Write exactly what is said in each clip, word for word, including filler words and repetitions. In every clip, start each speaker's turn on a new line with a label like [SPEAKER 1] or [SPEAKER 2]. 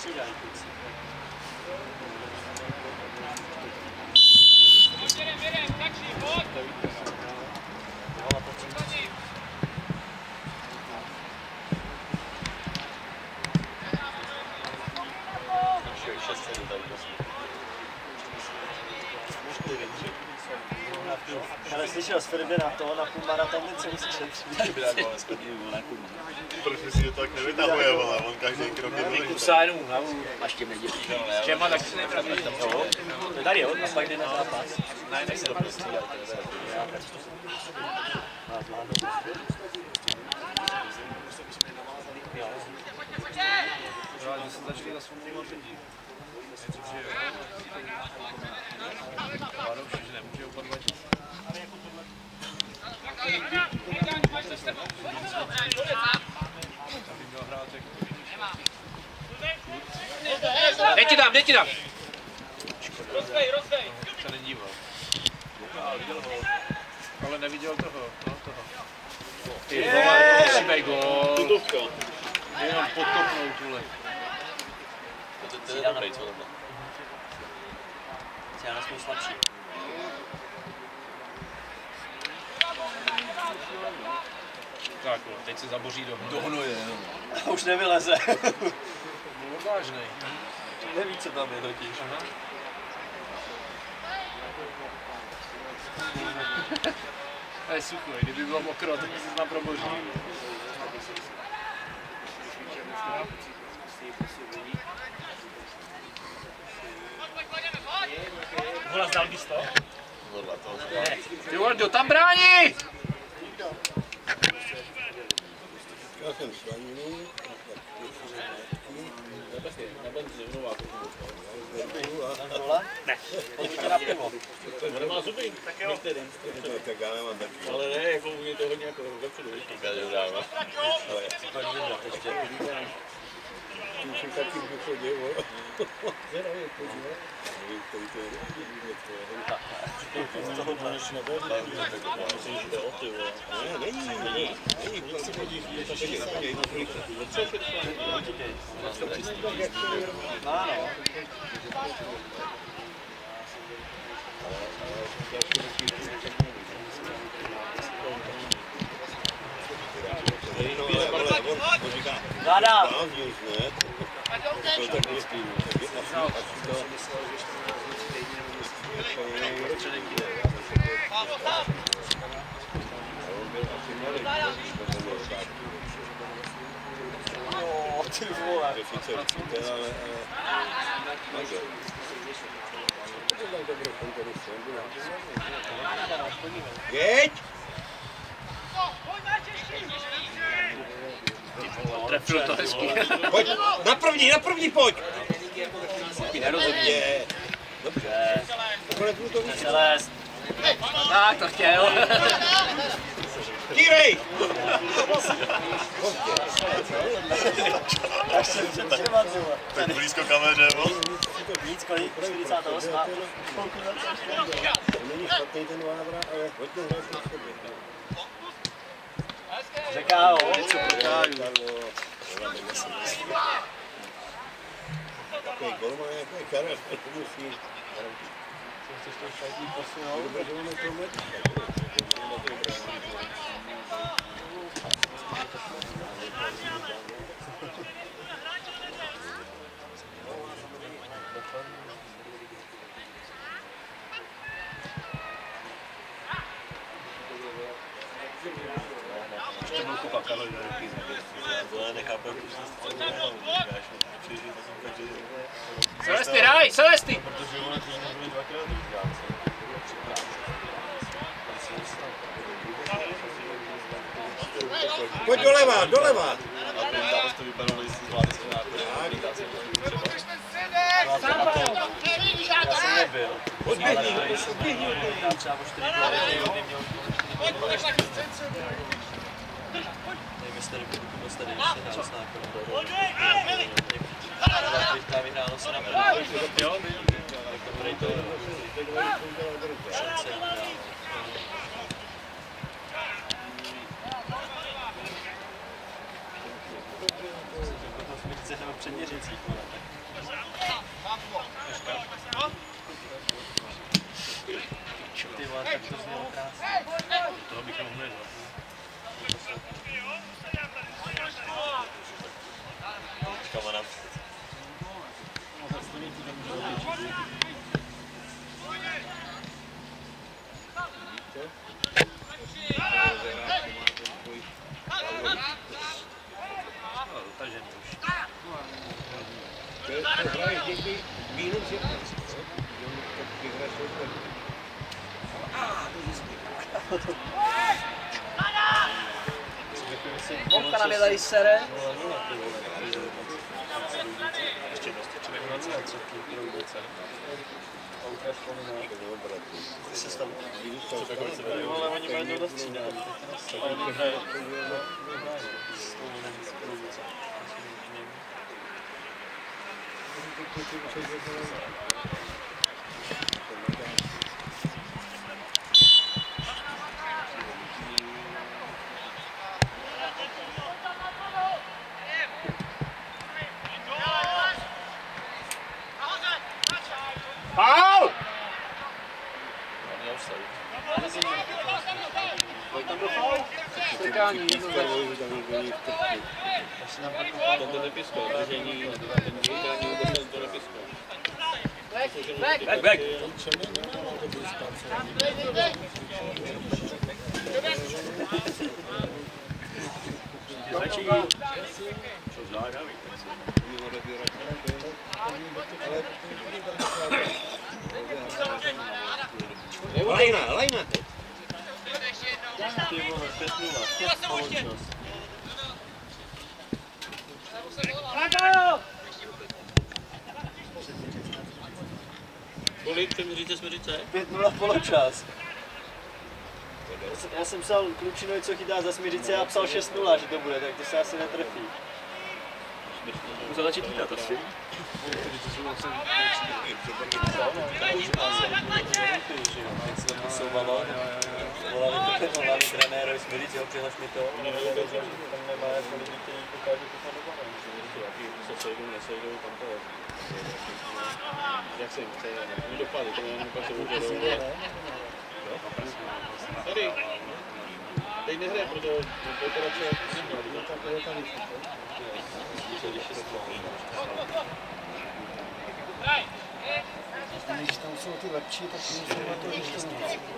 [SPEAKER 1] střídají.
[SPEAKER 2] Jedem, jedem, tačí, pojď!
[SPEAKER 1] Ale slyšel jsi Filipe na to, na půl maratonu, co musíš šetřit.
[SPEAKER 3] Proč si to tak nevytahuje, vole, on každý krok je důležitý.
[SPEAKER 4] Kusá jenom hlavu. Až tě nedělí. S těma tak si nepravíš tam.
[SPEAKER 1] To tady jo, a pak jde na zápas.
[SPEAKER 4] Ne, nechci to prostě střídat.
[SPEAKER 2] Jo, že se začali za svou lidí. Vároši, že nemůže upadnout.
[SPEAKER 4] Jde ti tam, jde ti tam!
[SPEAKER 2] Rozvej, rozvej!
[SPEAKER 4] Se nedíval. Ale neviděl toho, no toho. Ty vole, musíme gól.
[SPEAKER 3] Tutovka.
[SPEAKER 4] Jenom podkopnout, vole.
[SPEAKER 3] To je dobrý, co tohle.
[SPEAKER 1] Já na svůj slabší.
[SPEAKER 4] Tak jo, teď se zaboří do hnoje.
[SPEAKER 3] Do hnoje, no.
[SPEAKER 1] Už nevyleze.
[SPEAKER 4] Byl vážnej.
[SPEAKER 1] Neví, co tam je totiž.
[SPEAKER 4] To je sucho, kdyby bylo mokro, tak by se tam proboří.
[SPEAKER 1] Vola, zdal bys to?
[SPEAKER 3] Tohle, to
[SPEAKER 4] Ne, ty vole, kdo tam brání?
[SPEAKER 3] já jsem slaninu.
[SPEAKER 1] Ne. Pojďte na pivo.
[SPEAKER 3] To nemá zuby.
[SPEAKER 1] Tak jo.
[SPEAKER 3] Tak já nemám taky. Ale ne, jako mě to hodně jako vepředu, víš, říká, že dáme. Ale to není vybrat ještě. Ty už jsem taky v důchodě, jo. Zvědavě, podívej. To je to tohohle. Myslím, že jde o ty, jo. Ne, není, není. Není, když si chodíš, to je taky na trojka.
[SPEAKER 1] Ano. Vláda! Jo, ty vole.
[SPEAKER 3] Jeď!
[SPEAKER 4] Trefil to hezky.
[SPEAKER 3] Pojď, na první, na první pojď!
[SPEAKER 1] Nerozumím.
[SPEAKER 3] Dobře.
[SPEAKER 1] Celest.
[SPEAKER 4] Tak to chtěl.
[SPEAKER 3] Dírej!
[SPEAKER 1] Tak se přetřebat, vole.
[SPEAKER 3] Tak blízko kameře, bo?
[SPEAKER 1] Nic, kolik? čtyřicát osm.
[SPEAKER 3] Není špatný ten návrat, ale hodně hrát na sobě.
[SPEAKER 1] Řeká ho.
[SPEAKER 4] Něco protáju.
[SPEAKER 3] Takový golman, jako je Karel, to musí.
[SPEAKER 1] Chceš to špatný posunout?
[SPEAKER 3] Dobré, že máme to met.
[SPEAKER 4] Ještě byl kupa Karol.
[SPEAKER 3] To nechápu, jak to se
[SPEAKER 4] Celesty, daj, Celesty!
[SPEAKER 3] protože ono to nebyly dvakrát udělat. Pojď doleva, doleva! A ten zápas to vypadalo, jestli zvládli se náklady.
[SPEAKER 1] Já jsem nebyl.
[SPEAKER 3] Odběhni, odběhni.
[SPEAKER 1] Tam třeba o čtyři góly měl. Nevím, jestli tady budu, jestli tady ještě hrál s nákladem. Ta vyhrálo se na první.
[SPEAKER 4] Jo,
[SPEAKER 1] Dobrý to šance vyhrál. Jsme před Měřicích, vole, tak to znělo krásně.
[SPEAKER 4] Toho bych mohl nezvat.
[SPEAKER 3] Kamarád.
[SPEAKER 4] No, dotažený už.
[SPEAKER 3] To hraješ někdy minus jedna. Ty hraješ úplně.
[SPEAKER 1] Bobka na mě tady sere.
[SPEAKER 4] Ještě prostě člověk na celé třetí, druhou docela.
[SPEAKER 1] A ukáž pomíná.
[SPEAKER 3] Ty se tam vidíš to, tak se
[SPEAKER 1] Ty vole, oni mají do dostřídá. Oni vyhrají. S tou nevím, s druhou docela.
[SPEAKER 4] Paul!
[SPEAKER 1] Tam byl faul? Strkání, jedno za
[SPEAKER 3] Ten to nepiskal, držení, ten držení vůbec to nepiskal.
[SPEAKER 4] Back, back, back! Začí. Co zvládaví?
[SPEAKER 3] Lajna, lajna!
[SPEAKER 1] Ty vole, pět nula. Společnost.
[SPEAKER 3] Kolik to měříte Smiřice?
[SPEAKER 1] pět nula poločas. Já jsem, já jsem psal Klučinovi, co chytá za Smiřice a psal šest nula, že to bude, tak to se asi netrefí.
[SPEAKER 4] Musel začít chytat asi.
[SPEAKER 1] Jak se to posouvalo, volali, volali trenérovi Smiřice, přihlaš mi to, tam nemá jako lidi, kteří dokážou to fandovat.
[SPEAKER 3] Se sejdou, nesejdou, tam to je. Jak se jim chce, oni dopadli, to jenom pak se udělou. Tady. Teď nehraje, protože operace je tam
[SPEAKER 5] Když tam jsou ty lepší, tak musíme to ještě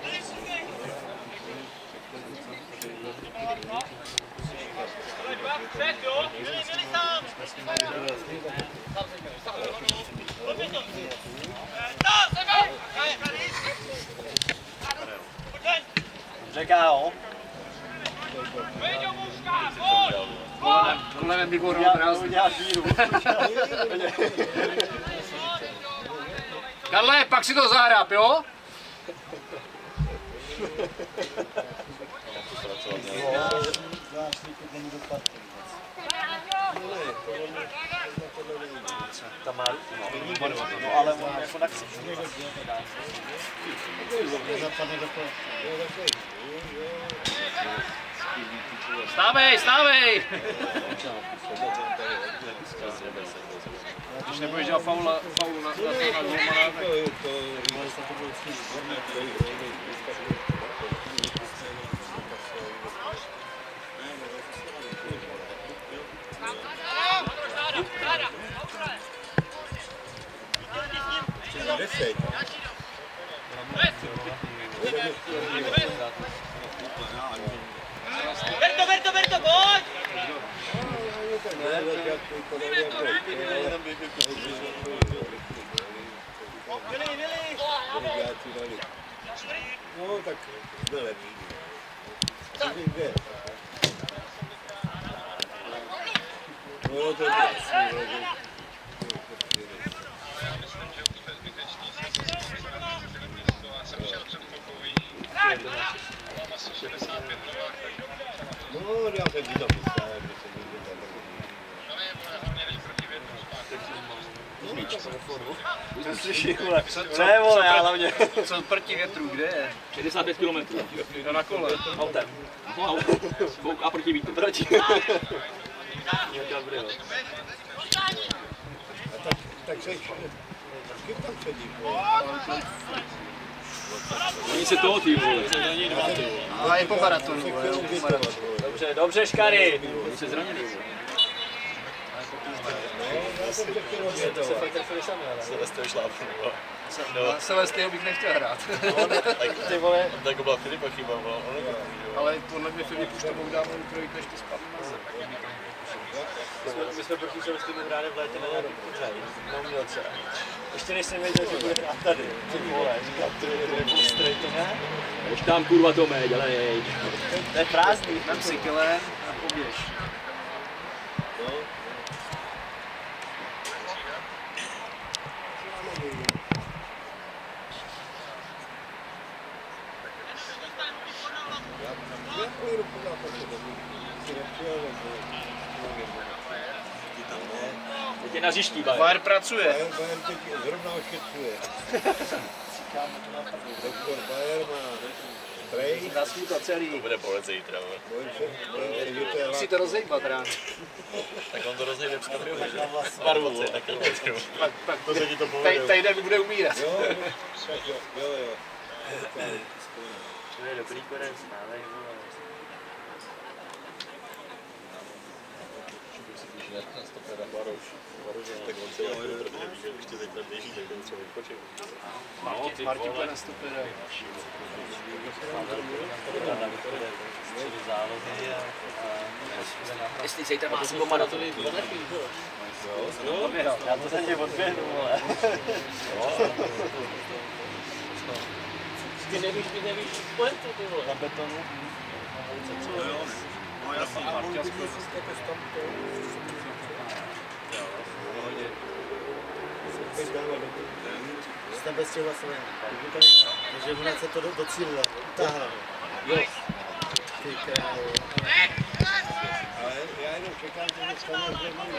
[SPEAKER 1] Řeká ho.
[SPEAKER 4] Kolem výboru
[SPEAKER 1] Udělá díru.
[SPEAKER 4] Karle, pak si to zahráp, jo?
[SPEAKER 1] Tam má, no ale on jako na ksičku.
[SPEAKER 4] Stávej, stávej! Když nebudeš dělat faul, faul na, na, na golmana,
[SPEAKER 2] Berto, Berto, Berto, pojď!
[SPEAKER 3] No tak byl lepší. No to je no, já jsem viděl,
[SPEAKER 1] To slyší, vole. Ne, vole, já hlavně.
[SPEAKER 4] co proti větru, kde je?
[SPEAKER 2] šedesát pět kilometrů.
[SPEAKER 4] To na kole.
[SPEAKER 1] Autem.
[SPEAKER 2] A proti vítru.
[SPEAKER 1] Proti.
[SPEAKER 3] tak se taky tam sedí.
[SPEAKER 2] Oni se toho, ty vole.
[SPEAKER 5] Ale je po maratonu, vole, je po maratonu.
[SPEAKER 1] Dobře, dobře, Škary.
[SPEAKER 2] Oni se zranili.
[SPEAKER 1] To se fakt trefili sami, ale.
[SPEAKER 3] Celeste šlápnu.
[SPEAKER 5] Na Celestého bych nechtěl hrát.
[SPEAKER 1] Ty vole.
[SPEAKER 3] Tak byla Filipa chyba, on
[SPEAKER 5] Ale podle mě Filip už to mohl dávno ukrojit, než to spadne na zem.
[SPEAKER 1] My jsme proti Celestinu hráli v létě na nějaký pořad, na umělce. Ještě než jsem věděl, že bude hrát tady. Ty vole, říkám, to je ostrý, to ne?
[SPEAKER 2] Už tam kurva Tome, dělej.
[SPEAKER 1] To je prázdný.
[SPEAKER 5] Tam si kele a poběž.
[SPEAKER 2] Teď je na hřišti, Bajer.
[SPEAKER 5] Bajer pracuje.
[SPEAKER 3] Bajer teď zrovna ošetřuje. Doktor Bajer má prej.
[SPEAKER 5] Nasmí to celý.
[SPEAKER 3] To bude bolet zítra.
[SPEAKER 5] Musí to rozejbat ráno.
[SPEAKER 3] Tak on to rozejde před barvu.
[SPEAKER 5] Pak, pak
[SPEAKER 3] To se ti to povede.
[SPEAKER 5] tady den bude umírat.
[SPEAKER 3] Jo, jo, jo.
[SPEAKER 1] To je dobrý konec, ale
[SPEAKER 3] Tak on se jde, protože ještě zítra běží, tak on třeba vypočím.
[SPEAKER 5] Martin bude na stopera.
[SPEAKER 2] Jestli zítra má sebou maratony, to neví.
[SPEAKER 1] já to za ně odběhnu, vole. Ty nevíš, ty nevíš pointu, ty vole. Na betonu.
[SPEAKER 3] No jasný, Martin.
[SPEAKER 6] Jste bez těch vlastně takže ona se to docílila, utáhla.
[SPEAKER 2] Jo.
[SPEAKER 6] Ty králo.
[SPEAKER 3] Ale já jenom čekám, že to stane,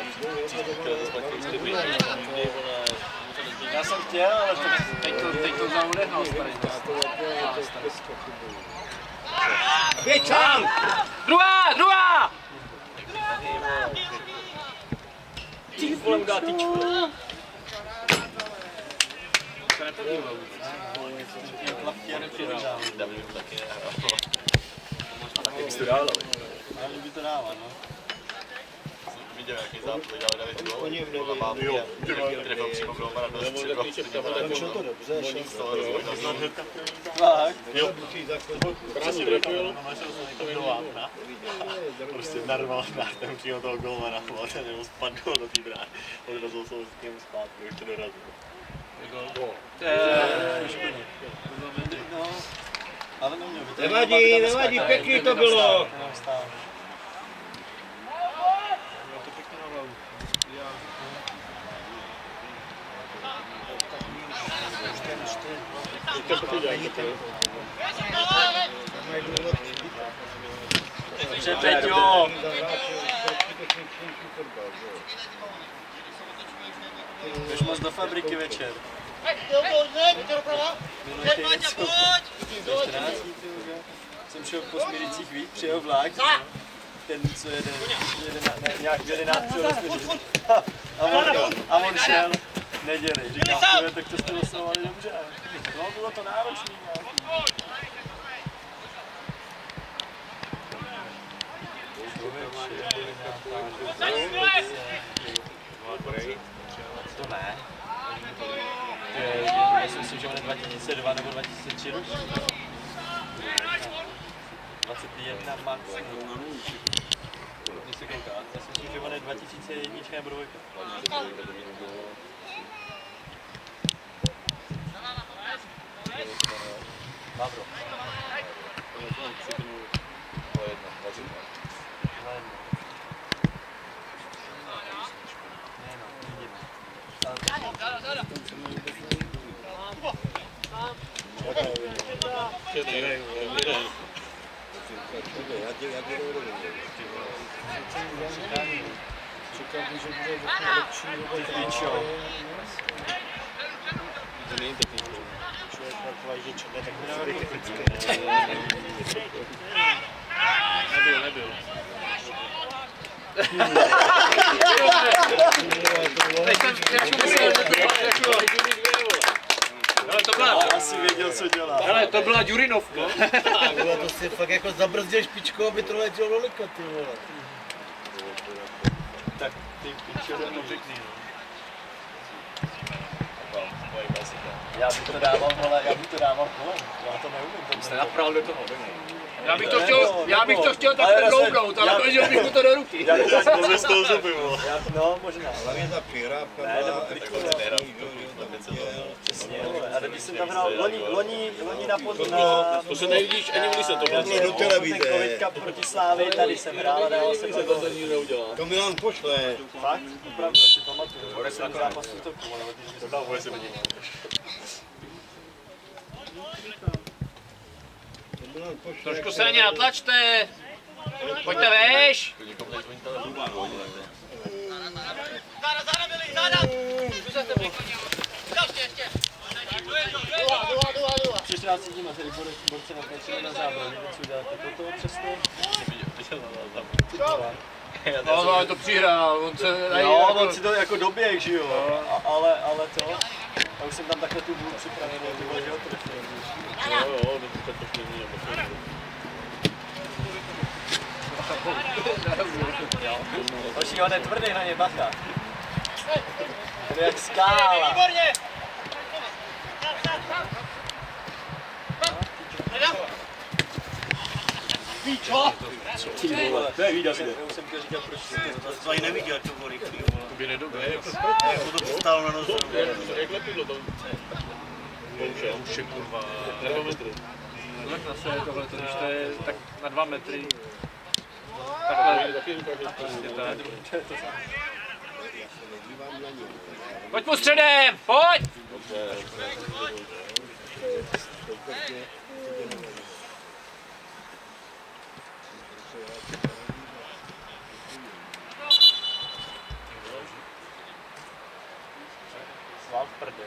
[SPEAKER 3] že
[SPEAKER 1] Já jsem chtěl, ale to,
[SPEAKER 5] Teď to, teď to za odehnal starý.
[SPEAKER 2] Běž tam! Druhá, druhá! Ty vole, mu dá tyčku.
[SPEAKER 5] To nepodíval.
[SPEAKER 2] A taky bys to dál, ale.
[SPEAKER 1] já mi by to dává, no.
[SPEAKER 3] Viděl, jaký zápas dělal David Gol. Oni neví. Mám trefil přímo golmana do středu.
[SPEAKER 6] Šlo to dobře, šlo to.
[SPEAKER 1] Tak.
[SPEAKER 3] Jo, krásně trefil. Prostě narval na ten přímo toho golmana, ten jenom spadl do té brány. Odrazil se s tím zpátky, ještě dorazil.
[SPEAKER 1] No, ale neměl by to.
[SPEAKER 6] Nevadí, nevadí, pěkný to bylo.
[SPEAKER 1] Dobře, Peťo. Jdeš moc do fabriky večer. Minulý něco. Jsem šel po Smiricích víc, přijel vlak. Ten, co jede, jede na, ne, nějak v jedenáct přijel do Smiricích. A on, a on šel neděli. Říkám, tak to jste doslovali dobře. No, bylo to náročný. To ne. Já si myslím, že on je dva tisíce dva nebo dva tisíce tři ročný. dvacet jedna max. Když se kouká, já si myslím, že on je dva tisíce jedna nebo dvojka. Mavro.
[SPEAKER 6] Čekal bych, že bude lepší
[SPEAKER 1] Pičo.
[SPEAKER 3] To není technický.
[SPEAKER 6] člověk takový, že čekal, tak musí být technický.
[SPEAKER 5] Nebyl, nebyl. Teď jsem myslel, že to bylo.
[SPEAKER 2] ale to byla...
[SPEAKER 1] Asi věděl, co dělá.
[SPEAKER 2] Ale to byla Durinovka.
[SPEAKER 6] Vole, to si fakt jako zabrzdil špičkou, aby to letělo do lika, ty vole.
[SPEAKER 1] Tak ty pičo, to řekni, no. Já bych to dával, vole, já bych to dával kolem. Já to neumím. To
[SPEAKER 2] Jste napravil do toho.
[SPEAKER 5] Já bych to chtěl, já bych to chtěl takhle bloudnout, ale hodil bych mu to do ruky.
[SPEAKER 1] Já bych to
[SPEAKER 3] To ze toho zuby, vole.
[SPEAKER 1] No, možná.
[SPEAKER 3] Hlavně ta přihrávka
[SPEAKER 1] Ne, nebo triko, přesně, a když jsem tam hrál loni, loni, loni na pod, na...
[SPEAKER 3] To se nevidíš, ani když se to
[SPEAKER 1] vlastně
[SPEAKER 3] do televize.
[SPEAKER 1] Ten Covid Cup proti Slávii, tady jsem hrál a dával jsem to gol.
[SPEAKER 3] To Milan pošle.
[SPEAKER 1] Fakt? Opravdu, já si pamatuju. Bude se zápas útoku, ale když mi to dal, bude se vidím.
[SPEAKER 5] Trošku se na ně natlačte. Pojďte veš.
[SPEAKER 1] Před čtrnácti dní tady borce natlačili na zábavě, co děláte toto přesto?
[SPEAKER 5] No, no, to přihrál, on se...
[SPEAKER 1] Jo, on si to jako doběh, že jo, a, ale, ale to... Já už jsem tam takhle tu hůl připravenou, ty vole, že ho trefil.
[SPEAKER 3] Jo, jo, to to štění,
[SPEAKER 1] Hoši, on je tvrdý na ně, bacha. To je jak skála.
[SPEAKER 7] Výborně!
[SPEAKER 1] Píčo! To je výdat, já už jsem chtěl říkat, proč to
[SPEAKER 6] To ani neviděl, to bylo rychlý, vole.
[SPEAKER 5] To by nedoběhl.
[SPEAKER 6] Jako to přistálo na nosu.
[SPEAKER 3] Jak lepidlo to?
[SPEAKER 5] Už je kurva. Dva metry. Tak zase tohle, to už to je tak na dva metry. Takhle. To je to samé. Pojď mu středem, pojď!
[SPEAKER 1] Sval v prdeli.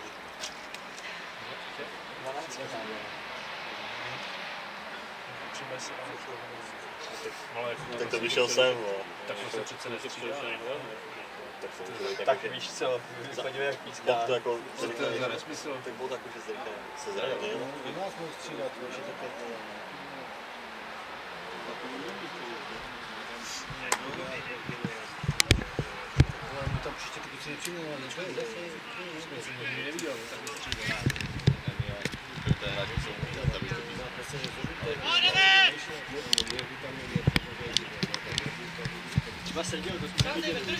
[SPEAKER 1] dvanáct
[SPEAKER 3] Tak to vyšel sem, vole.
[SPEAKER 5] Tak to se přece nestřídá.
[SPEAKER 1] Tak víš co, podívej jak píská.
[SPEAKER 3] To jako...
[SPEAKER 5] To je za nesmysl.
[SPEAKER 3] Tak bylo takový, že se zranil.
[SPEAKER 6] U nás můžu střídat, že to je to. Tam příště ty kuci nepřijde, ale nečme, zase.
[SPEAKER 5] Jsem nikdy neviděl, tak nestřídá.
[SPEAKER 1] Třeba seděl, to jsme neviděli.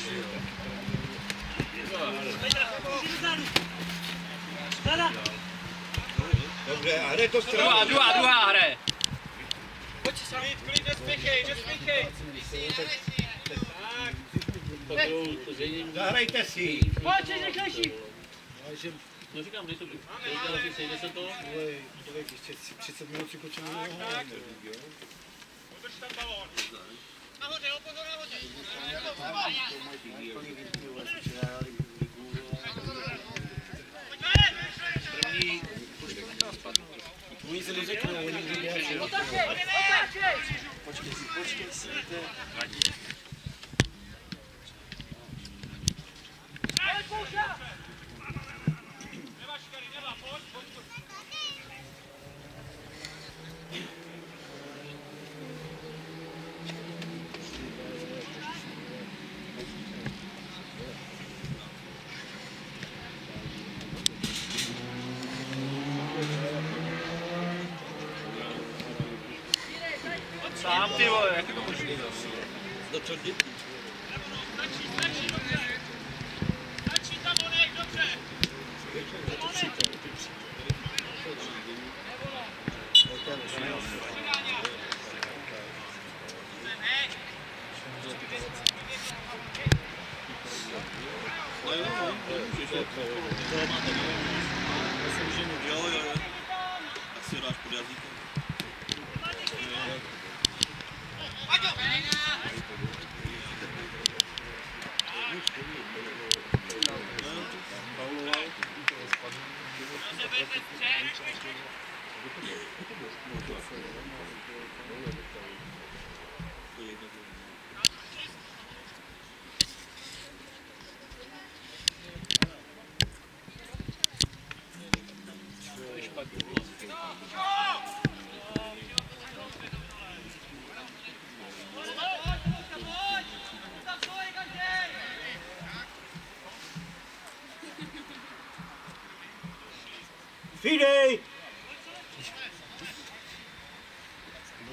[SPEAKER 3] Dobře, a hraje to stranu.
[SPEAKER 5] Druhá, druhá, druhá hraje.
[SPEAKER 7] Pojď se sami, klid, nespěchej, nespěchej.
[SPEAKER 3] Zahrajte si.
[SPEAKER 7] Pojď, jsi rychlejší.
[SPEAKER 3] No říkám, dej to tu. Sejde se to.
[SPEAKER 6] Člověk ještě třicet minut si počinu neho.
[SPEAKER 7] Udrž tam balón. Nahoře, opozor nahoře.
[SPEAKER 6] Oni se neřeknou, oni neřeknou.
[SPEAKER 7] Otáčej, otáčej.
[SPEAKER 1] Počkej si, počkej si, to je...
[SPEAKER 7] Pojď, Pouša.
[SPEAKER 5] Sám ty vole, jak je to možný zase?
[SPEAKER 3] Do co jdi?
[SPEAKER 7] Stačí, stačí, dobře. Stačí tam onek, dobře.
[SPEAKER 3] Jo, jo, jo. Tak si ho dáš pod jazykem.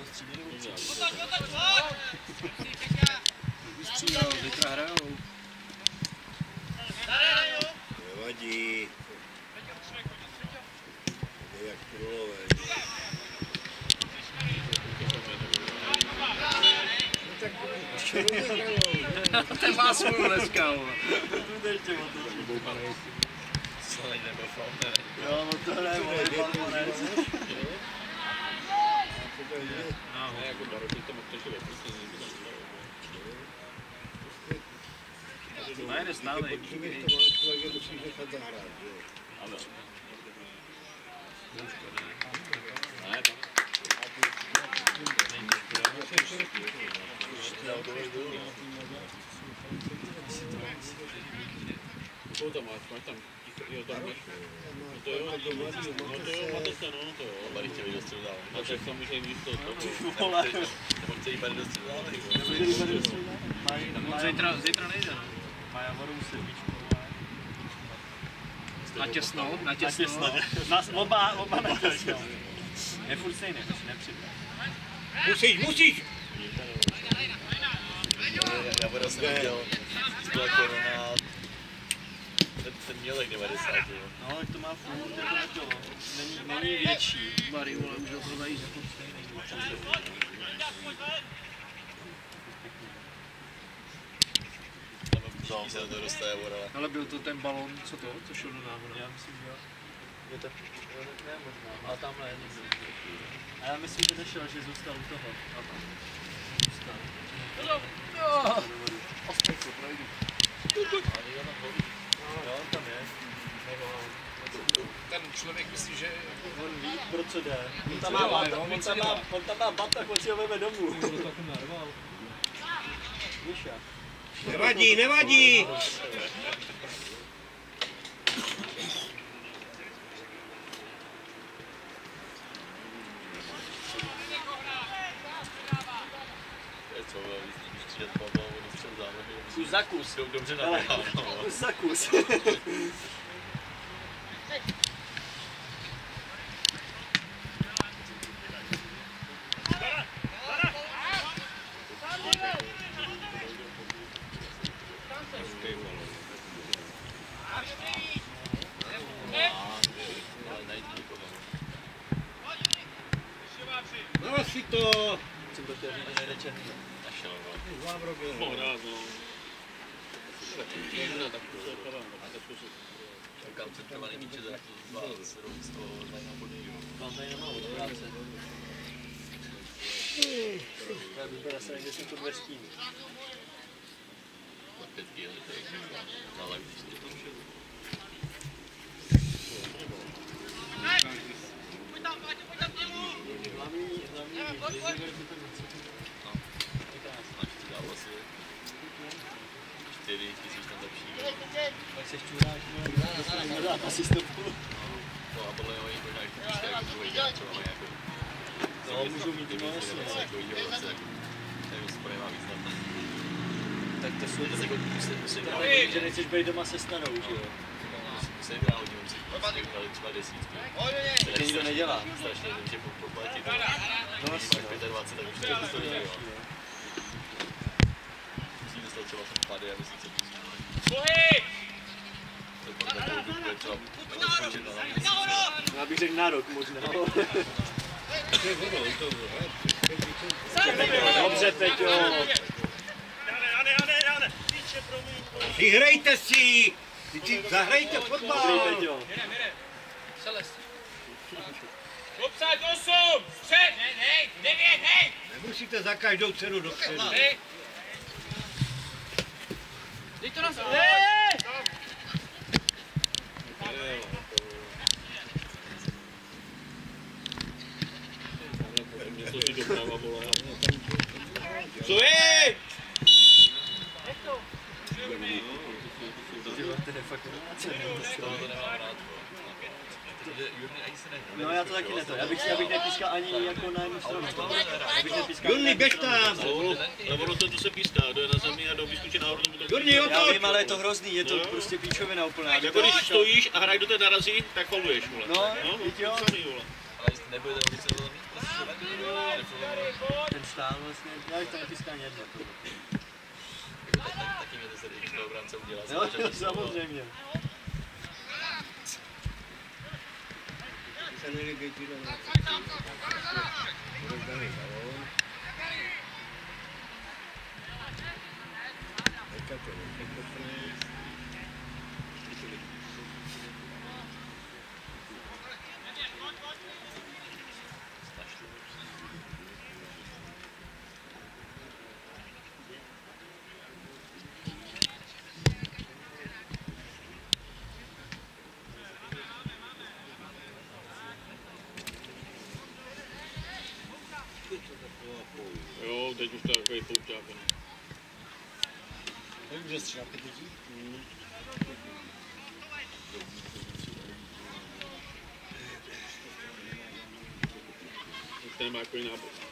[SPEAKER 5] Vystřídal, zítra hrajou.
[SPEAKER 3] Nevadí. Je jak królové.
[SPEAKER 5] Ten má svůj dneska, vole.
[SPEAKER 1] Jo, on to hraje, vole, balonec.
[SPEAKER 3] Ne, jako baroky to mohl trošku vypustit.
[SPEAKER 5] Najde stále.
[SPEAKER 3] Musíš nechat zahrát, jo. Ano. Ne, to tam máš, máš tam, jo, tam máš, no to jo, no to jo, máte se, no to jo. Tady chtěl jít do středále. No tak samozřejmě víš to, to, nebo chce jít tady do středále.
[SPEAKER 5] Zítra, zítra nejde, no.
[SPEAKER 1] Maja vodu srdíčku.
[SPEAKER 5] Na těsno, na těsno.
[SPEAKER 1] Nás oba, oba na těsno. Je furt stejný, nepřijde.
[SPEAKER 3] Musíš, musíš!
[SPEAKER 2] Já budu jsem viděl, byla korona, ten, ten měl tak devadesát, jo.
[SPEAKER 1] No, tak to má furt, jako na to, není, není větší.
[SPEAKER 5] Bary, vole, už ho prodají za to stejný.
[SPEAKER 2] Tam se to dostane voda.
[SPEAKER 5] Ale byl to ten balon, co to, co šel do návodu?
[SPEAKER 1] Já myslím, že jo. Je to, ne možná, ale tamhle je někdo. A já myslím, že nešel, že zůstal u toho. A tam. Zůstal.
[SPEAKER 5] Aspoň co, projdu.
[SPEAKER 1] Jo, tam je.
[SPEAKER 5] Ten člověk myslí, že...
[SPEAKER 1] On ví, pro co jde. On tam má bata, on tam má, on tam má bata, on si ho veme domů. Víš jak?
[SPEAKER 3] Nevadí, nevadí!
[SPEAKER 2] Co, když střídat baba, on střel zároveň.
[SPEAKER 1] Kus za kus.
[SPEAKER 2] Dobře nahrál.
[SPEAKER 1] Kus za kus.
[SPEAKER 3] No si to!
[SPEAKER 1] Jsem to chtěl říct, že nejde černý.
[SPEAKER 2] Našel, no.
[SPEAKER 3] Vám robil.
[SPEAKER 2] Mohl rád, no. Koncentrovaný míče za dva, z toho znají na podný, jo.
[SPEAKER 1] Mám tady nemá od práce. Já vypadá se někde jsem tu dveřtím.
[SPEAKER 2] Pět kýl, to je ale když to tam šel.
[SPEAKER 7] Pojď tam, Páťo, pojď tam k němu!
[SPEAKER 1] Hlavní, hlavní,
[SPEAKER 7] pojď, pojď!
[SPEAKER 2] Dál asi čtyři tisíc tam lepší.
[SPEAKER 1] Tak se čuráš, no, nedá asi stopku.
[SPEAKER 2] No a podle něho je možná ještě píšte jako druhý den, co máme jako...
[SPEAKER 1] No, můžou mít no, jasně.
[SPEAKER 2] Jako jího vlastně, jako... Nevím, jestli pro ně má význam.
[SPEAKER 1] Tak to jsou
[SPEAKER 2] To jako musím, musím
[SPEAKER 1] to
[SPEAKER 2] brát,
[SPEAKER 1] je, že nechceš být doma se stanou, že jo?
[SPEAKER 2] musím brát hodně, musím prostě udělali třeba desítky.
[SPEAKER 1] To nikdo nedělá.
[SPEAKER 2] Strašně jednou tě poplatit.
[SPEAKER 1] No
[SPEAKER 2] Když máš dvacet pět, tak už to stojí, jo. Musí dostat třeba ten pady, aby si cítil.
[SPEAKER 7] Pohyb!
[SPEAKER 2] To pak takovou dobu je třeba rozpočet na měsíc.
[SPEAKER 1] Já bych řekl na rok možná. Dobře, Peťo.
[SPEAKER 7] Jane, Jane, Jane, Jane! Píče, promiň!
[SPEAKER 3] Vyhrajte si! Ty zahrajte
[SPEAKER 1] Dobrý,
[SPEAKER 3] fotbal!
[SPEAKER 1] Peťo.
[SPEAKER 7] Jedem, jedem! Obsaď osm! Střed! Ne, hej! Devět, hej!
[SPEAKER 3] Nemusíte za každou cenu dopředu.
[SPEAKER 7] Hej!
[SPEAKER 5] Dej to na zem.
[SPEAKER 3] Něco si doprava volá. Co je?
[SPEAKER 1] To je fakt
[SPEAKER 2] To nemám rád. Jurny ani se nehrá.
[SPEAKER 1] No já to taky ne to. Já bych, já bych nepískal ani jako na jednu stranu. Já bych nepískal
[SPEAKER 3] Jurny, běž tam!
[SPEAKER 2] Ale ono to tu se píská, to je na zemi a do vyskočí nahoru.
[SPEAKER 3] Jurny,
[SPEAKER 1] Já
[SPEAKER 3] otoč!
[SPEAKER 1] vím, ale je to hrozný, je to prostě píčovina úplná.
[SPEAKER 3] Jako když stojíš a hraj do té narazí, tak faluješ, vole.
[SPEAKER 1] No, viď jo.
[SPEAKER 3] Samý, vole.
[SPEAKER 2] Ale jestli nebudete hodit se to mít,
[SPEAKER 1] Ten stál vlastně, já jich tam netiskám jedno.
[SPEAKER 2] Taky mě to se líbí, toho obránce udělat.
[SPEAKER 1] Jo, jo, samozřejmě.
[SPEAKER 6] Se nelíbí ti doma. Rozdaný balón. Teďka to nekopne.
[SPEAKER 3] Jo, teď už to je takový pouťák.
[SPEAKER 6] Jak už je střílá pět lidí?
[SPEAKER 3] Už to nemá jako jiná bod.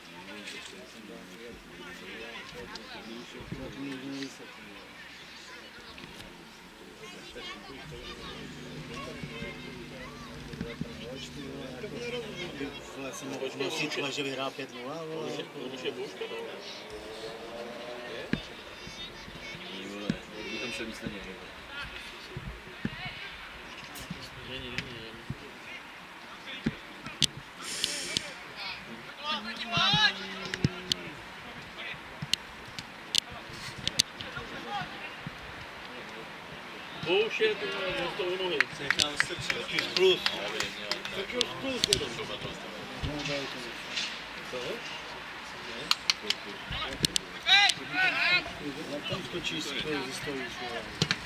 [SPEAKER 6] Vole, jsem mohl nosit, že vyhrál pět nula, vole.
[SPEAKER 3] Už je bouška, no.
[SPEAKER 2] Tam se víc není.
[SPEAKER 3] Není, není. Bouš je, to to u nohy.
[SPEAKER 1] Se nechám strčit.
[SPEAKER 6] Taky plus.
[SPEAKER 3] Tak jo, plus jenom.
[SPEAKER 6] No, daj to.
[SPEAKER 3] Co?
[SPEAKER 6] Jak tam skočí, stojí, stojíš, vole.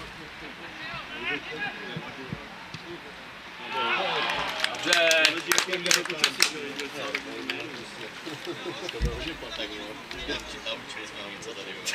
[SPEAKER 2] Tak jo, naučili jsme nám něco tady.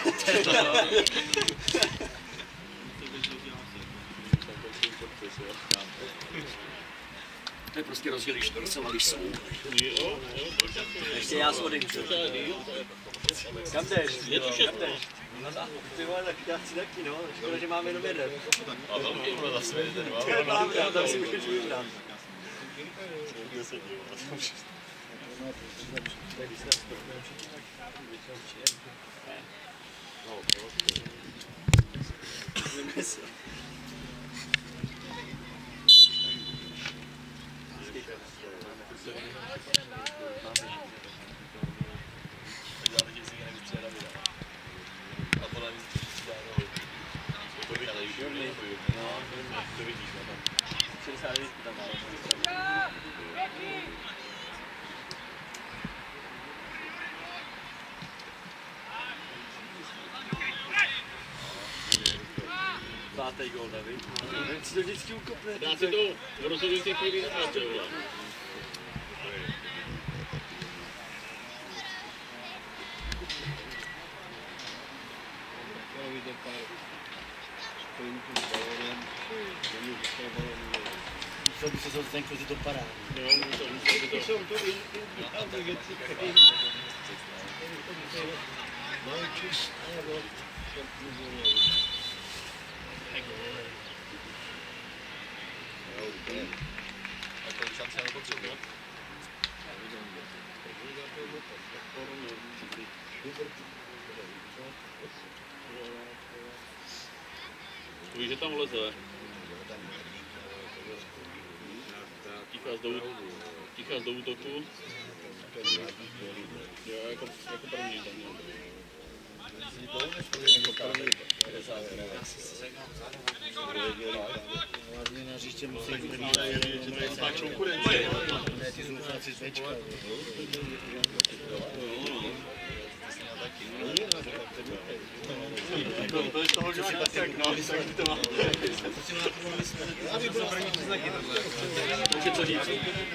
[SPEAKER 1] To je prostě rozdíl, když to když jsou.
[SPEAKER 3] Jo, jo,
[SPEAKER 1] Ještě já s odinčem. Kam jdeš? Kam jdeš? Ty vole, tak já chci taky, no. Škoda, že máme jenom jeden.
[SPEAKER 2] A velký bude zase jeden,
[SPEAKER 1] To je pravda, tam si můžeš vybrat. Pátý gól, David. Jen si to vždycky ukopne.
[SPEAKER 3] dá se to v rozhodující chvíli nemáte.
[SPEAKER 6] Musel by se ten kozy do parády.
[SPEAKER 3] Jo, musel, musel by to.
[SPEAKER 6] Naučíš, nebo...
[SPEAKER 2] A kolik šance nepotřebuje?
[SPEAKER 3] Víš, že tam leze. Tichá z do útoku. Jo, jako, jako první tam měl. Jako první.
[SPEAKER 6] Hlavně na hřiště musí jít první konkurence. Ne, ty zůstávci z Včka.
[SPEAKER 1] To je z toho, že si tak, no, tak to má.
[SPEAKER 6] Aby bylo první znaky tohle.
[SPEAKER 1] Takže co říct?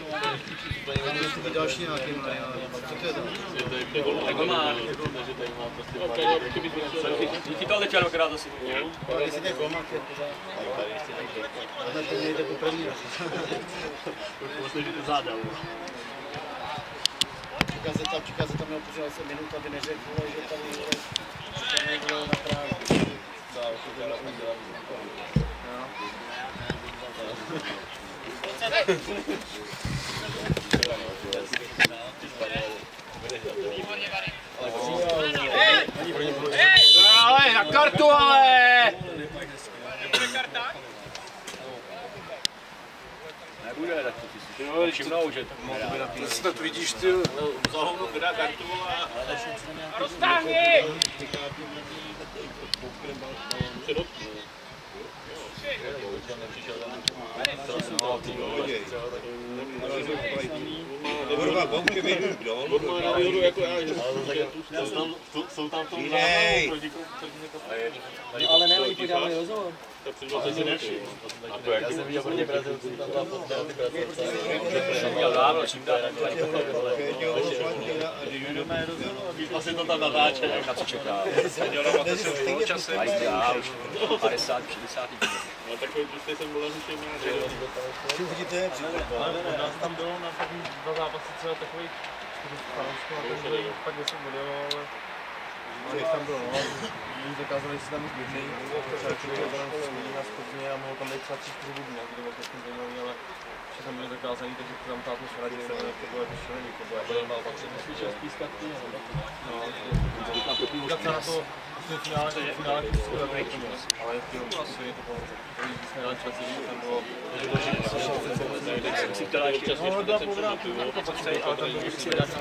[SPEAKER 6] Další nějaký má, co to je tam?
[SPEAKER 1] Tak ho má. Chytal teď čarokrát asi.
[SPEAKER 6] Ale jestli to je Gomak, je pořád. Ale to nejde po první.
[SPEAKER 1] Vlastně to zádal.
[SPEAKER 6] Čeká se tam, čeká se tam, měl pořád se minut, aby neřekl, že tady je. Že někdo napravil.
[SPEAKER 2] No.
[SPEAKER 5] Ale na kartu, ale!
[SPEAKER 1] Nebude, tak to ty si jo, všimnou, že to může být.
[SPEAKER 3] To snad vidíš, ty za hovno vydá kartu a...
[SPEAKER 7] Roztáhni!
[SPEAKER 3] Kurva, bonky vyjdu dol. Kurva na výhodu jako já, že
[SPEAKER 1] Jsou tam to
[SPEAKER 6] Ale ne, oni podělali rozhovor.
[SPEAKER 1] A to jak jsem viděl proti Brazilcům, tam byla fotbal, ty Brazilce. Jsem měl dávno, čím dál tam ani pochopil. Víš, vlastně to tam natáče, jak na co čeká. Časem. Já už padesát, šedesát.
[SPEAKER 3] No takový prostě jsem byl už měl, že jo.
[SPEAKER 2] Co vidíte,
[SPEAKER 5] U nás tam bylo na první dva zápasy třeba takových čtyři fanoušků a ten byl pak deset milionů, ale když tam bylo, no, oni dokázali si tam jít běžný, třeba člověk byl na stupně a mohl tam být třeba tři čtyři bubny, to bylo všechno zajímavý, ale že tam byli dokázaný, takže tam ta atmosféra dělí, to bylo jako šílený, to bylo jako naopak se myslíš, že spískat ty, no, na popíkat na to, v finále, v finále to bylo dobrý tím, ale jenom asi je to pomoci. Když jsme dali čas, tam bylo, že to je si chtěla ještě, no, byla povrát, to potřej, ale tam bylo si dát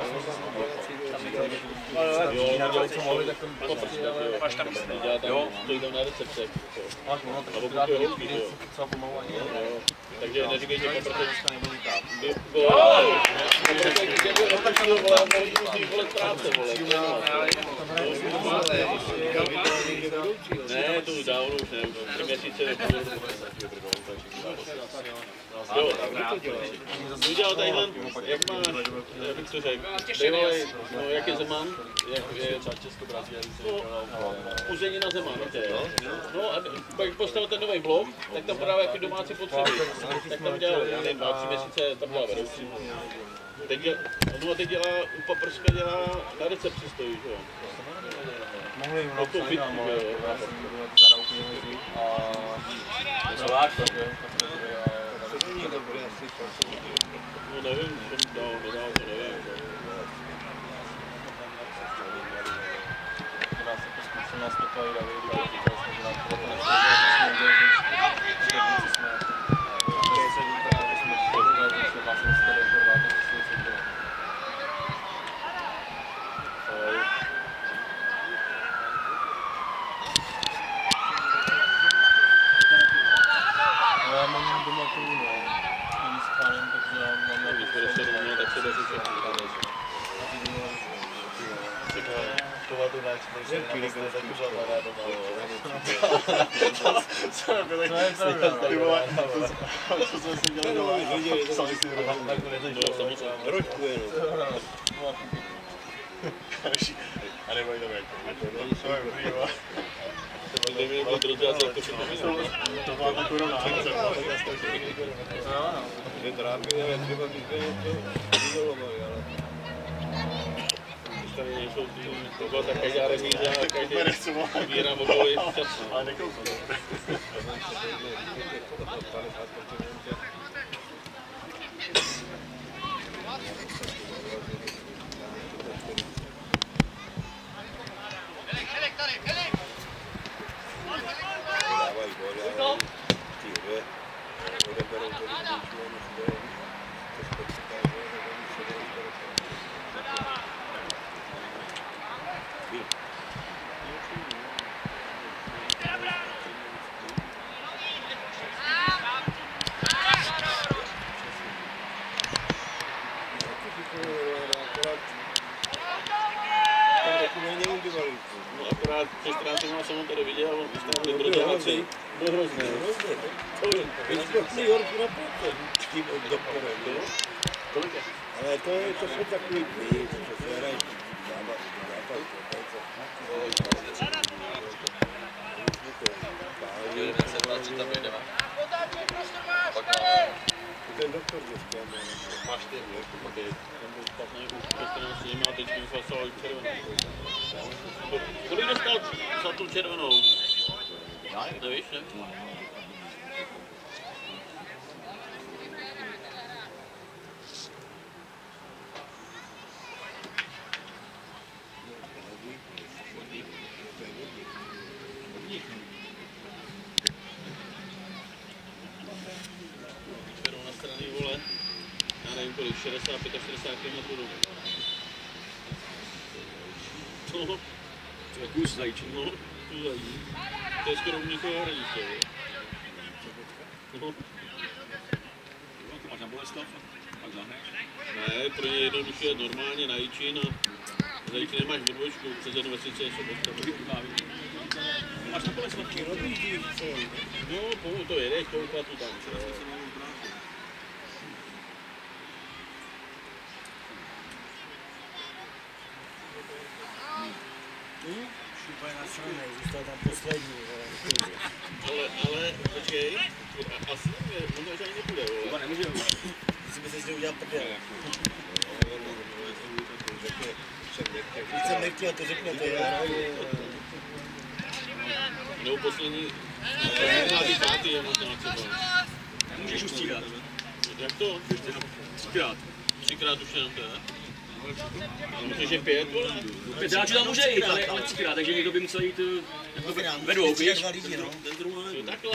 [SPEAKER 5] ale co mohli, tak tam prostě, ale máš tam místný.
[SPEAKER 3] Jo, to jde na receptech.
[SPEAKER 5] Máš mohlo, tak to dát do chvíli, třeba pomalu ani ne.
[SPEAKER 3] Takže neříkej, že to protože
[SPEAKER 5] to nebude tát.
[SPEAKER 3] Ne, to dávno už ne, tři měsíce nebudu. Jo, udělal tadyhle, jak má, jak bych to řekl, bývalý, no jak je Zeman, jak je no, uzenina Zeman, jo? No a pak postavil ten nový blok, tak tam podává jaký domácí potřeby, tak tam dělal, já nevím, dva, tři měsíce tam dělal vedoucí. Teď dělá, no a teď dělá, u Paprska dělá na recepci stojí, jo?
[SPEAKER 5] Mohli jim
[SPEAKER 3] No to fitku, jo?
[SPEAKER 1] Co váš to?
[SPEAKER 3] No nevím, jsem dal, nedal, to nevím.
[SPEAKER 5] Nás jako zkušenost takový David, ale říkal jsem, že nám to nemusíme udělat, že jsme prostředí, které jsme přišli, že jsme vlastně z toho Chorváta přišli se dělat. No já mám doma tu, no, skláním, takže já mám na výsledek,
[SPEAKER 3] tak se jde si
[SPEAKER 1] To je pravda. Co jsme si dělali doma? Sami si rozdali.
[SPEAKER 3] Roďku jenom.
[SPEAKER 1] A nebo jdeme jako. To je dobrý, jo.
[SPEAKER 3] To by mělo být rozdělat se jako všechno.
[SPEAKER 1] To byla ta korona.
[SPEAKER 3] Je trápí, ale třeba bych to vyzolovali, ale... Když tady nejsou ty, to byla ta každá remíza, každý víra mobil je šťastný.
[SPEAKER 1] Ale nekoupil.
[SPEAKER 3] No akorát přes stránce má jsem ho tady viděl a on už tam byli broděláci. Byl hrozný.
[SPEAKER 2] tím doktorem, jo? Ale to je, to jsou takový dny, co se hrají zápas,
[SPEAKER 1] Budeme se bát, že tam jedeme.
[SPEAKER 2] ten doktor vždycky,
[SPEAKER 3] Máš ty, pak je, tam byl špatný, už přestanou s nimi a teď vyfasoval červenou. Kolik dostal za tu červenou? Nevíš, ne? šedesát pět až šedesát kilometrů domů. No,
[SPEAKER 1] to je kus zajíčí.
[SPEAKER 3] No, tu zajíčí. To je skoro u někoho hranice. No.
[SPEAKER 1] Máš na Bolestov? Pak zahneš?
[SPEAKER 3] Ne, pro ně jednoduše je normálně na Jičín a za Jičín nemáš odbočku, přes jednu vesnici je Sobotka.
[SPEAKER 1] Máš na Bolestov?
[SPEAKER 3] No, pomohu to jedeš, to úplatu tam.
[SPEAKER 6] Šupa je nasranej, zůstal tam poslední.
[SPEAKER 3] Ale, ale, počkej, asi on možná ani nepůjde, vole.
[SPEAKER 1] Chyba nemůže.
[SPEAKER 6] Ty si myslíš, že udělal prdel. Když jsem nechtěl, to řeknete, já.
[SPEAKER 3] Nebo poslední, pátý, pátý je možná třeba.
[SPEAKER 1] Nemůžeš už střídat.
[SPEAKER 3] Jak to?
[SPEAKER 1] Třikrát.
[SPEAKER 3] Třikrát už jenom teda. Myslíš, že pět, vole?
[SPEAKER 1] Pět hráčů tam může jít, ale, ale třikrát, takže někdo by musel jít jako vedou, víš?
[SPEAKER 3] Jo, takhle.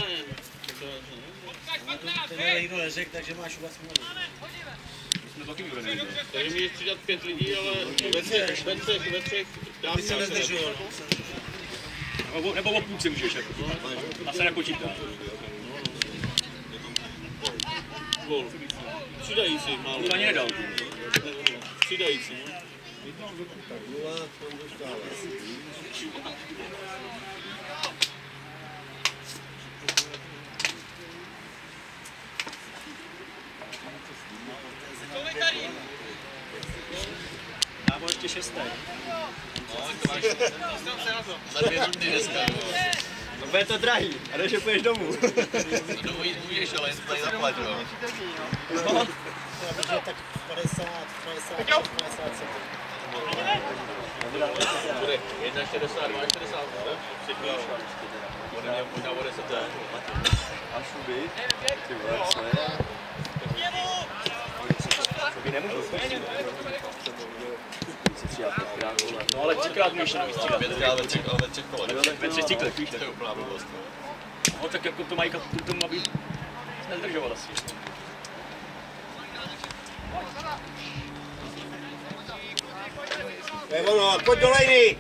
[SPEAKER 6] Ten ale nikdo neřekl, takže máš vůbec smůlu.
[SPEAKER 1] Jsme taky nikdo neviděli.
[SPEAKER 3] Takže můžeš střídat pět lidí, ale ve třech, ve třech, ve třech.
[SPEAKER 6] Ty se nezdržuju.
[SPEAKER 1] Nebo, nebo o půlce můžeš, jako. A se nepočítá.
[SPEAKER 3] Gol. Střídající, málo.
[SPEAKER 1] To ani nedal.
[SPEAKER 3] Střídající.
[SPEAKER 1] Dávo ještě šesté.
[SPEAKER 3] Za dvě rundy dneska.
[SPEAKER 1] No bude to drahý, a než půjdeš domů.
[SPEAKER 3] Domů jít můžeš, ale jen tady zaplať, jo.
[SPEAKER 1] No.
[SPEAKER 6] Tak padesát, padesát, padesát sedm.
[SPEAKER 3] Bude jedna šedesát dva, šedesát dva. Bude mě možná o deset.
[SPEAKER 1] A šuby? Ty vole, co je? Šuby nemůžu. No ale třikrát můžeš jenom vystřídat.
[SPEAKER 3] Pětkrát ve třech, ale ve třech kolech.
[SPEAKER 1] Ve třech cyklech, víš?
[SPEAKER 3] To je úplná blbost.
[SPEAKER 1] No tak jako to mají k tomu, aby nezdržoval asi.
[SPEAKER 2] To je ono, pojď do lejny!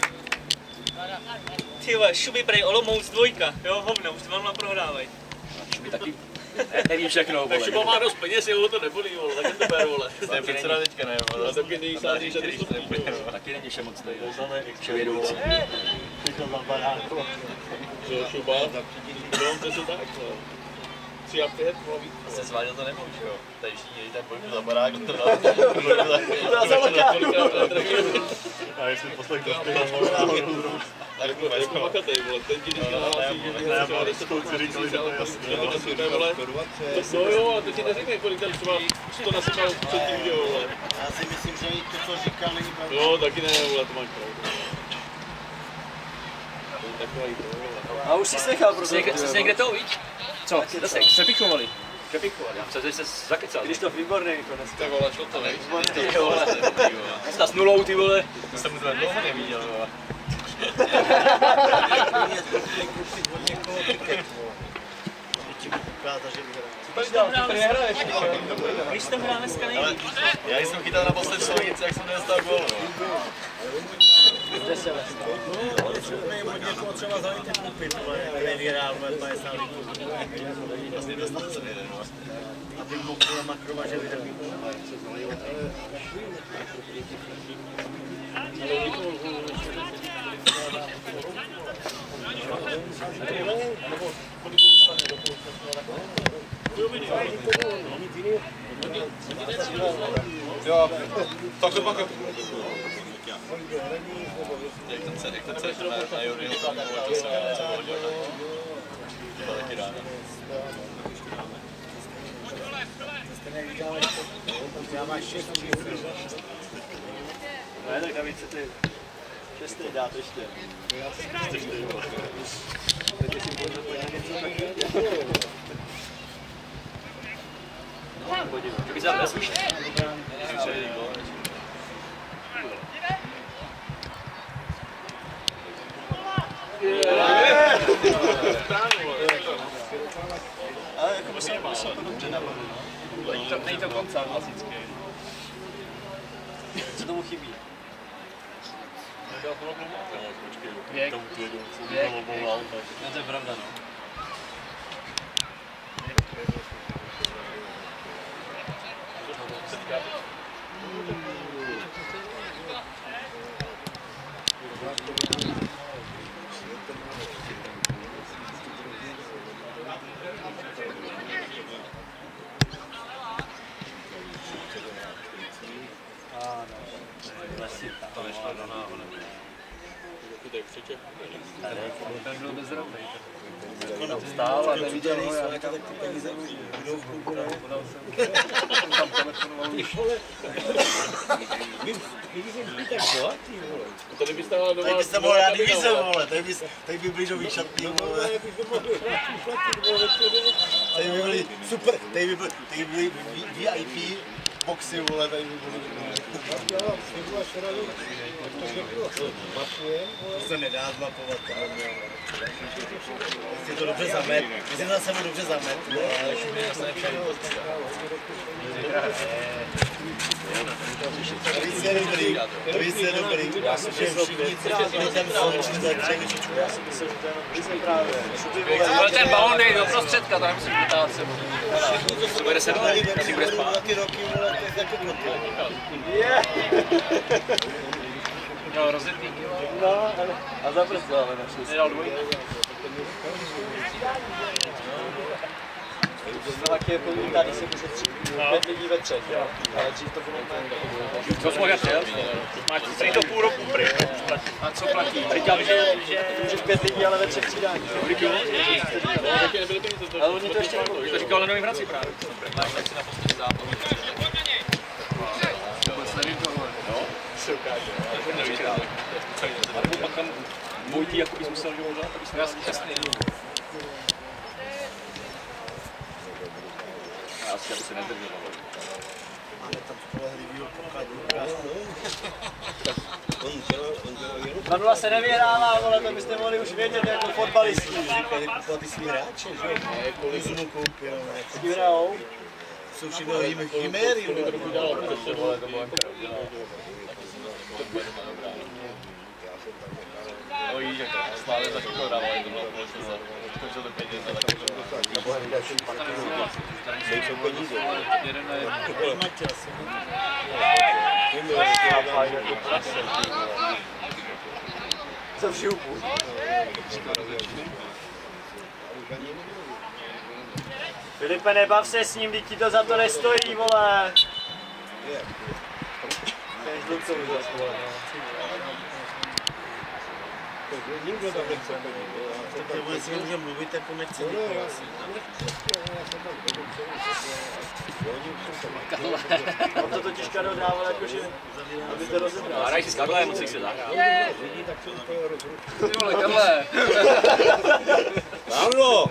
[SPEAKER 8] Ty vole, Šuby prej Olomouc dvojka, jo, hovno, už dva nula prohrávají.
[SPEAKER 1] Šuby taky, ne, nevím všechno, vole.
[SPEAKER 3] Šuba má dost peněz, jeho to nebolí, vole, tak to ber, vole. To je předseda teďka, ne, vole. Taky není sází, že když to
[SPEAKER 1] taky není všemocný, vševědoucí.
[SPEAKER 3] Jo, Šuba, jo, to jsou tak, vole. Tři a pět, vole, víc.
[SPEAKER 9] Se sváděl to nemůžu, jo. Tady všichni její tak bojku za barák, to dá.
[SPEAKER 1] To za barák.
[SPEAKER 9] A jestli poslech to
[SPEAKER 3] tak jako jako makatej, vole, ten ti když nahlásí, že ne, vole, deset touci říkali, že ale to to si vole. No jo, ale to ti neřekne, kolik tam třeba sto nasypal předtím, jo, vole.
[SPEAKER 6] Já si myslím, že i to, co říkal, není pravda.
[SPEAKER 3] Jo, taky ne, vole, to máš pravdu. To je takový to, vole.
[SPEAKER 1] A už jsi nechal, prostě. Jsi někde toho, víš? Co? Zase přepichovali. Přepichovali, já myslím, že jsi zakecal. Když to výborný konec.
[SPEAKER 3] Tak vole, šlo to, veď?
[SPEAKER 1] Ty vole. Jsi s nulou, ty vole.
[SPEAKER 9] To jsem mu to dlouho neviděl, vole.
[SPEAKER 8] Když to hrál dneska nejvíc.
[SPEAKER 9] Já jsem chytal na posled Slovice, jak jsem nedostal gól, no.
[SPEAKER 6] No, od někoho třeba za ty kupy, tohle, jak vyhrál padesát lidí.
[SPEAKER 9] Vlastně dostal jsem jeden, no.
[SPEAKER 6] Aby mohl makrovat, že vydrží.
[SPEAKER 9] Jo, tak to pak... Jak to chce, jak to chce, na Jurního tam to se nezavodil. To taky ráda.
[SPEAKER 6] Já máš šest čísel.
[SPEAKER 1] Ne, tak David se ty šestý dát ještě. Jste čtyři, vole. Tak jestli můžu podívat něco takového. No, podívej. Tak bys dál neslyšel. Ale jako musím to dobře napadnout. Není to koncert klasický. chybí.
[SPEAKER 9] Věk. Věk.
[SPEAKER 1] No to je pravda, no.
[SPEAKER 9] To nešlo do náhodu.
[SPEAKER 1] Ten byl bezrovnej.
[SPEAKER 2] Stál a neviděl nic, ale tak ty peníze budou v klubu, ne?
[SPEAKER 1] Jsem tam telefonoval.
[SPEAKER 2] Ty vole. Vy jsi tak bohatý, vole.
[SPEAKER 3] Tady byste ale
[SPEAKER 2] Tady byste mohli na divize, vole. Tady by, tady by byli nový šatný, vole. Tady by byli super, tady by byli, tady by byli V I P boxy, vole, tady by byli. To se nedá zmapovat, jestli to dobře zamet, jestli zase mu dobře zamet, ale už mi jasné všem. Víc je dobrý, víc je dobrý, já jsem že všichni, co je ten společný za třečičku. Já si myslím, že to je jenom víc právě.
[SPEAKER 8] Ale ten balón nejde do prostředka, tam musím vytáhat se.
[SPEAKER 2] To bude se dole, si bude spát. Ty roky, vole, to je jako kroky.
[SPEAKER 8] No, rozjetý kilo.
[SPEAKER 1] No, a zabrzdil, ale našli si.
[SPEAKER 8] Nedal dvojku.
[SPEAKER 1] Tak je tady se může tři, pět lidí ve třech, jo. Ale dřív to bylo méně.
[SPEAKER 8] Co jsme chtěl? Máš tři to půl roku, prý. A co platí? Říkal, že...
[SPEAKER 1] Můžeš pět lidí, ale ve třech třídání. Ale oni to ještě nebylo.
[SPEAKER 8] To říkal Lenový v Hradci právě.
[SPEAKER 9] Máš tak si na poslední zápas.
[SPEAKER 8] Vůbec nevím tohle.
[SPEAKER 9] No, se ukáže.
[SPEAKER 8] A nebo pak tam Vojtí jako bys musel dělat, aby se jasný, jasný.
[SPEAKER 9] Já asi aby se nedržel.
[SPEAKER 2] Ale tam spolehlivýho pokladní ukázku. On dělal, on dělal jenom...
[SPEAKER 1] Na nula se nevyhrává, vole, to byste mohli už vědět jako fotbalisti.
[SPEAKER 2] Říkali kupovat ty svý hráče, že jo? Kuzumu koupil, ne?
[SPEAKER 1] S tím hrajou?
[SPEAKER 2] Jsou všechno chiméry, vole.
[SPEAKER 9] To bylo no jí, jako Slávě za všechno dávali, to bylo společně za skončil to peníze, tak
[SPEAKER 2] Nebo hlídat si parky, nejsou peníze.
[SPEAKER 9] jeden na jeden.
[SPEAKER 1] Co v šupu? Filipe, nebav se s ním, teď ti to za to nestojí, vole. To je žlutou zase, vole.
[SPEAKER 2] Nikdo tam nechce peníze. Tak on si může mluvit, jako nechce nikoho asi.
[SPEAKER 1] On to totiž Karol dával jakože, aby to rozebral.
[SPEAKER 8] Hraj si s Karlem, musíš se zahrát.
[SPEAKER 2] Lidi tak se úplně rozhodí.
[SPEAKER 8] Ty vole, Karle.
[SPEAKER 2] Karlo!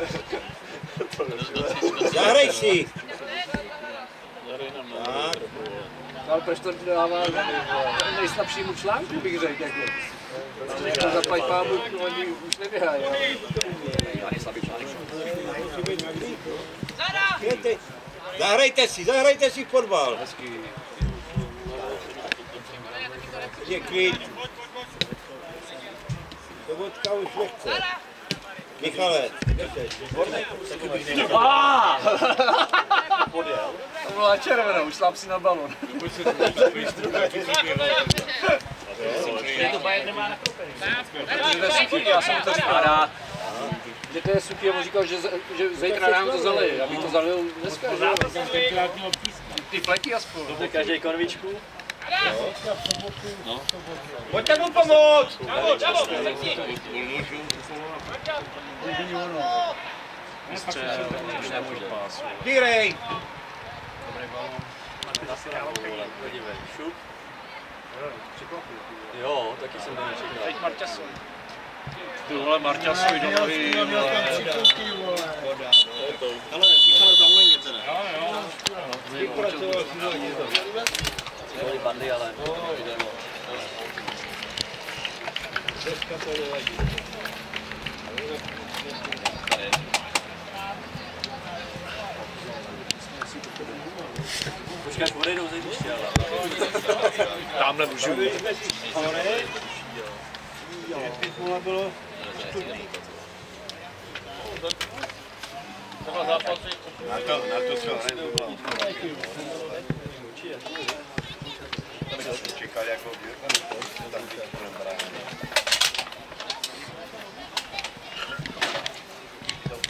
[SPEAKER 2] Zahraj si! Tak.
[SPEAKER 8] Ale proč to dává nejslabšímu článku, bych řekl, jako. To zaplať pámu, oni už nevyhrají. Já nejslabý článek.
[SPEAKER 2] Zahrajte si, zahrajte si fotbal. Je klid. To vodka už nechce. Michale,
[SPEAKER 1] Podjel.
[SPEAKER 8] To byla červená, už sláp si na balon.
[SPEAKER 6] Je to Bayern nemá nakoupený.
[SPEAKER 8] Já jsem to říkal rád. Že to je suchý, on říkal, že, že zítra ráno to zalije. Já bych to zalil dneska. Ty fleky aspoň.
[SPEAKER 1] To každý konvičku.
[SPEAKER 8] Pojďte mu pomoct!
[SPEAKER 2] Dírej!
[SPEAKER 1] Podívej, šup. Jo, taky jsem to nečekal.
[SPEAKER 8] Teď Marťasovi. Ty vole, Marťasovi do nohy.
[SPEAKER 2] Ale Michale, zavolej mě teda.
[SPEAKER 8] Jo, jo.
[SPEAKER 2] Vypracoval si to hodně.
[SPEAKER 1] Byly bandy, ale jdeme.
[SPEAKER 2] Dneska to nevadí.
[SPEAKER 1] Počkej, až odejdou ze hřiště, ale.
[SPEAKER 8] Tamhle můžu.
[SPEAKER 2] Pět bylo.
[SPEAKER 3] Na to, na to co hned bylo. Čekal jako